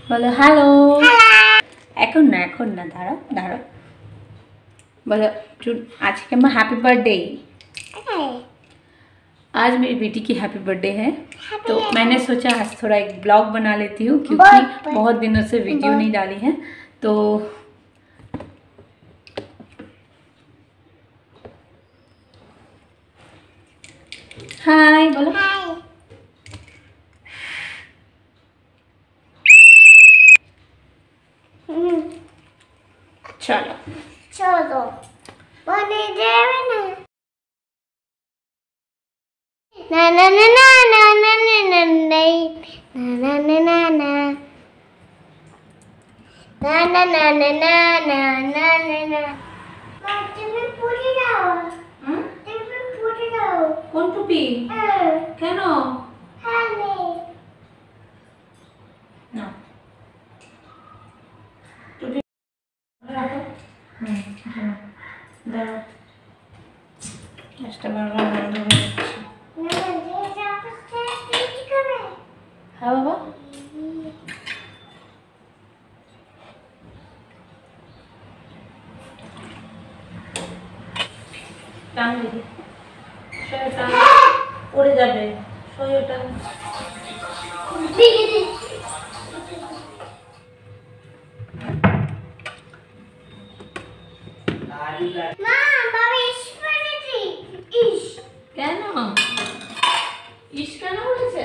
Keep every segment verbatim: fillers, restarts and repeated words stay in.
बोलो हेलो। এখন না এখন না দাঁড়াও দাঁড়াও बोलो आज के मैं हैप्पी बर्थडे। आज मेरी बेटी की हैप्पी बर्थडे है तो मैंने सोचा आज थोड़ा एक ब्लॉग बना लेती हूँ क्योंकि बहुत दिनों से वीडियो नहीं डाली है। तो हाय बोलो। चलो चलो बने देवे ना ना ना ना ना ना ना ना नहीं ना ना ना ना ना ना ना ना ना ना ना ना ना तुम्हें पूरी जाओ हम्म तुम्हें पूरी जाओ कौन टुपी क्यों हाँ नहीं ना टुपी हम्म दाঁড়াও চেষ্টা বারবার বন্ধ হয়ে যাচ্ছে। ना ये जाकर से करे हाँ बाबा টান দিদি শরীর টান পড়ে যাবে শরীর টান माँ बाबा इस पर थी इस কেন ইস কেন বলেছে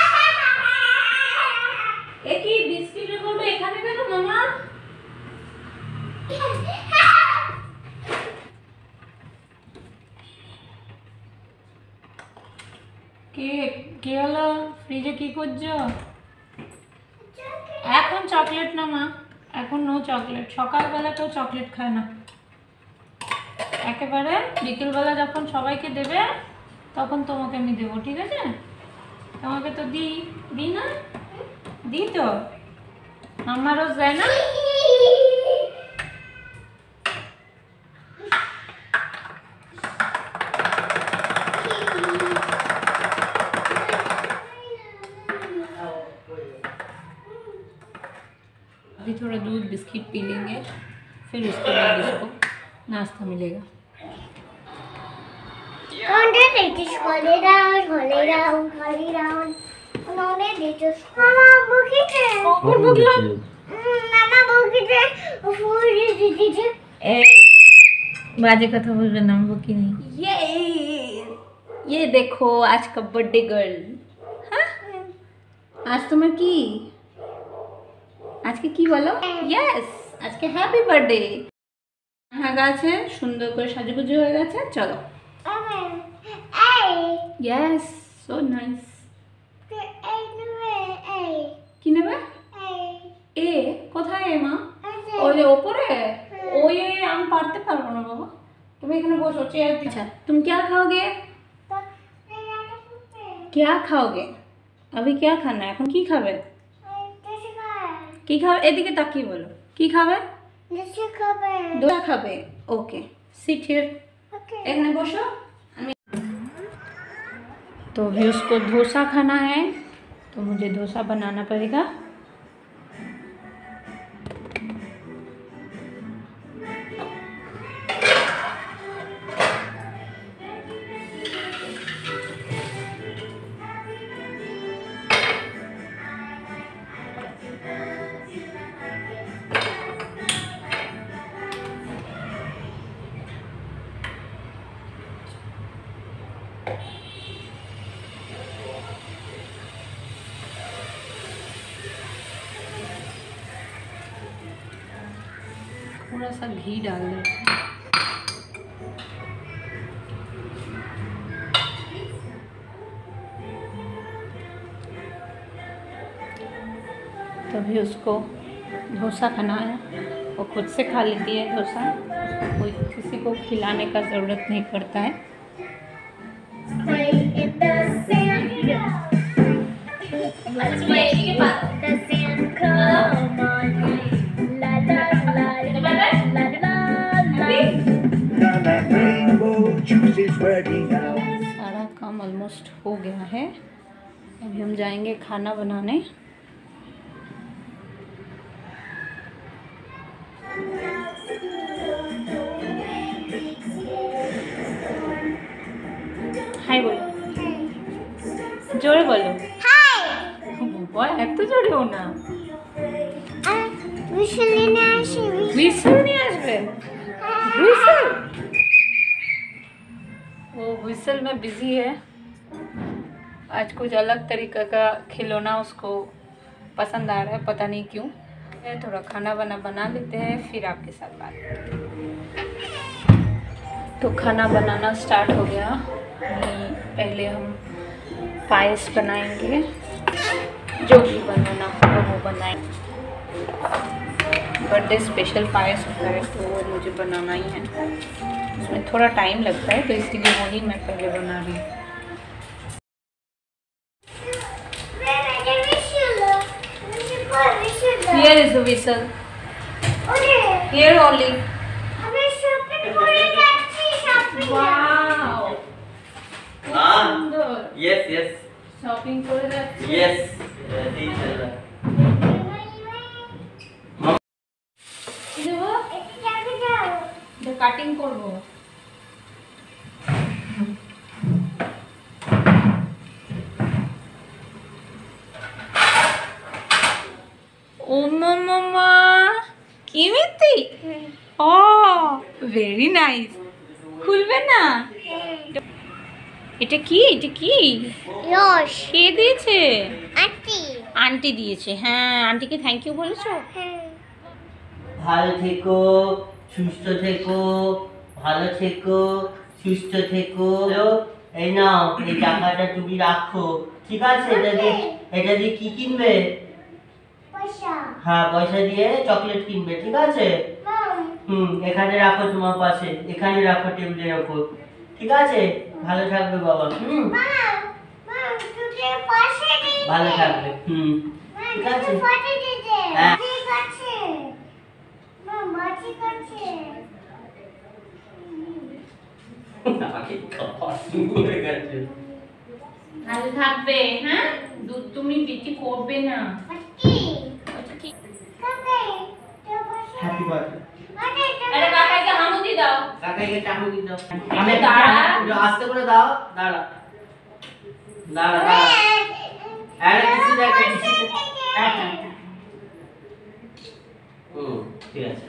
এ কি বিস্কিটের কৌটো এখানে কেন মামা কে কে হলো ফ্রিজে কি করছো এখন চকলেট না মা এখন নো চকলেট সকালবেলা কেউ চকলেট খায় না একেবারে বিকেলবেলা যখন সবাইকে দেবে তখন তোমাকে আমি দেবো ঠিক আছে তোমাকে তো দিই দিই না দিই তো আমার রোজ দেয় না अभी थोड़ा दूध बिस्किट पी लेंगे फिर उसके बाद इसको नाश्ता मिलेगा। उन्होंने देखिस खोले राउंड खोले राउंड खोले राउंड उन्होंने देखिस मामा बुकी थे कौन बुकला मामा बुकी थे फूल दीदी थे ए बाजे कथा बोल रहे नाम बुकी नहीं ये ये देखो आज का बर्थडे गर्ल हाँ आज तुम्हें की आज के की बोलो यस आज के हैप्पी बर्थडे हाँ गाছে সুন্দর করে সাজুগুজু হয়ে গেছে চলো यस सो नाइस কি নেবে এ কোথায় এ মা ওই যে উপরে ওই আমি পারতে পারবো না বাবা তুমি এখানে বসো চেয়ার দিচ্ছা तुम क्या खाओगे क्या खाओगे अभी क्या खाना है এখন কি খাবে কি খাবে এদিকে তাকিয়ে বলো কি খাবে डोसा खाबे डोसा खाबे ओके सिट हियर एखने बसो तो अभी उसको डोसा खाना है तो मुझे डोसा बनाना पड़ेगा थोड़ा सा घी डाल दो तभी उसको डोसा खाना है वो खुद से खा लेती है डोसा कोई किसी को खिलाने का ज़रूरत नहीं पड़ता है सारा काम ऑलमोस्ट हो गया है। अभी हम जाएंगे खाना बनाने। জোরে বলো হাই বাবা এত জোরে हो ना হুইসেল নিয়ে আসি হুইসেল নিয়ে আসবে হুইসেल वो হুইসেल में बिजी है आज कुछ अलग तरीका का खिलौना उसको पसंद आ रहा है पता नहीं क्यों। थोड़ा खाना वाना बना लेते हैं फिर आपके साथ बात करते हैं। तो खाना बनाना स्टार्ट हो गया। पहले हम पायस बनाएंगे जो भी बनाना होगा वो बनाएंगे। बर्थडे स्पेशल पायस होता है तो वो मुझे बनाना ही है। उसमें थोड़ा टाइम लगता है तो इसीलिए वही मैं पहले बना रही हूँ। Here is the whistle. Here only. Wow. Ah. Yes, yes. Shopping করে যাচ্ছি। Yes. কি দেব? এটা কাটিং করব। ও মামা কি মিষ্টি ও ভেরি নাইস খুলবে না এটা কি এটা কি রস কে দিয়েছে আন্টি আন্টি দিয়েছে হ্যাঁ আন্টিকে থ্যাংক ইউ বলেছো ভালো থেকো সুস্থ থেকো ভালো থেকো সুস্থ থেকো এই নাও এই টাকাটা তুমি রাখো ঠিক আছে এটা দিয়ে এটা দিয়ে কি কিনবে পয়সা হ্যাঁ পয়সা দিয়ে চকলেট কিনবে ঠিক আছে হুম এখানে রাখো তোমার পাশে এখানে রাখো টেবিলের উপর ঠিক আছে ভালো থাকবে বাবা হুম ভালো থাকবে হুম ঠিক আছে হ্যাঁ ভালো থাকবে হ্যাঁ দুধ তুমি বেশি করবে না আচ্ছা ঠিক হ্যাপি বার্থডে আরে কাকাকে হামুদি দাও কাকাকে টাকুদি দাও আমি দাঁড়া আস্তে করে দাও দাঁড়া দাঁড়া দাঁড়া আরে কিছু দেখ কিছু আচ্ছা হুম ঠিক আছে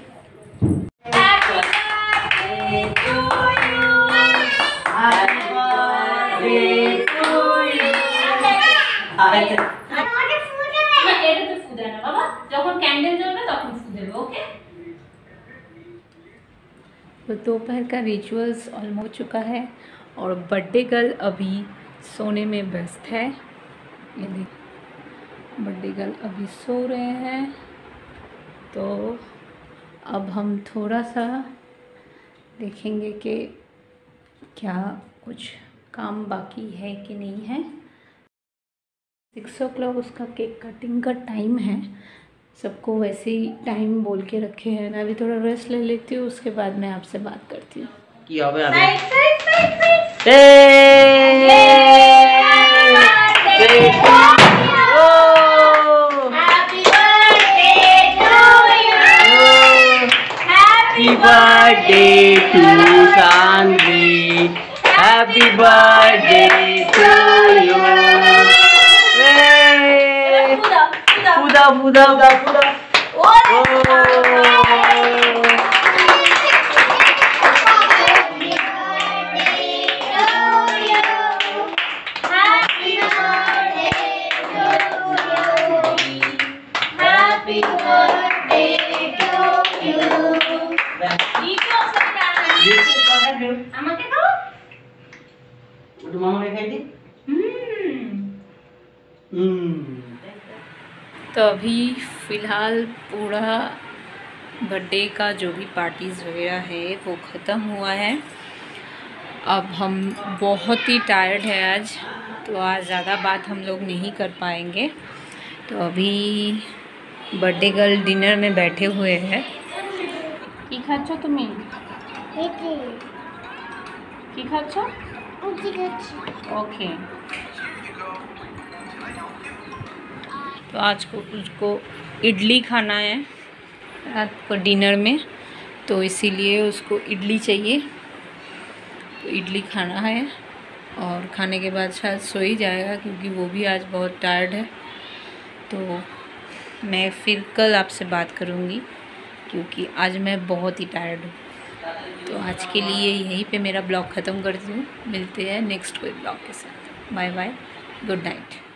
happy birthday to you happy birthday to you এটা তো ফু দেনা বাবা যখন ক্যান্ডেল জ্বলবে তখন फू देবে ओके। तो दोपहर का रिचुअल्स ऑलमोस्ट हो चुका है और बर्थडे गर्ल अभी सोने में व्यस्त है। ये देखिए बर्थडे गर्ल अभी सो रहे हैं। तो अब हम थोड़ा सा देखेंगे कि क्या कुछ काम बाकी है कि नहीं है। सिक्स ओ क्लॉक उसका केक कटिंग का टाइम है। सबको वैसे ही टाइम बोल के रखे हैं। मैं अभी थोड़ा रेस्ट ले लेती हूँ उसके बाद मैं आपसे बात करती हूँ। কি হবে আমি Happy birthday to Sandvi. Happy birthday to you. Puda, puda, puda, puda. আমাকে দাও একটু মামাকে খাই দি तो अभी फ़िलहाल पूरा बर्थडे का जो भी पार्टीज़ वगैरह है वो ख़त्म हुआ है। अब हम बहुत ही टायर्ड है आज तो आज ज़्यादा बात हम लोग नहीं कर पाएंगे। तो अभी बर्थडे गर्ल डिनर में बैठे हुए हैं। की खाচ্ছো তুমি की खाচ্ছো ओके। तो आज को उसको इडली खाना है रात को डिनर में तो इसीलिए उसको इडली चाहिए तो इडली खाना है। और खाने के बाद शायद सो ही जाएगा क्योंकि वो भी आज बहुत टायर्ड है। तो मैं फिर कल आपसे बात करूँगी क्योंकि आज मैं बहुत ही टायर्ड हूँ। तो आज के लिए यहीं पे मेरा ब्लॉग ख़त्म करती हूँ। मिलते हैं नेक्स्ट कोई ब्लॉग के साथ। Bye bye, good night.